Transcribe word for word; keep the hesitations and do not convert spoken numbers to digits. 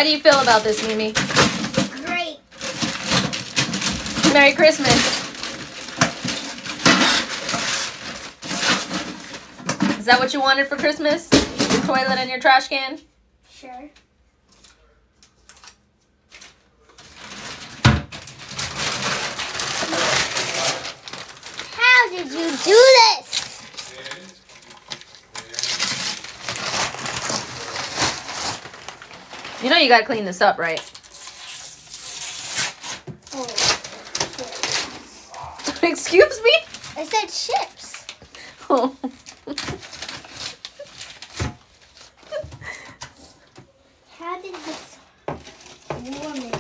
How do you feel about this, Mimi? Great. Merry Christmas. Is that what you wanted for Christmas? Your toilet and your trash can? Sure. How did you do this? You know you gotta clean this up, right? Oh, chips. Excuse me? I said chips. Oh. How did this woman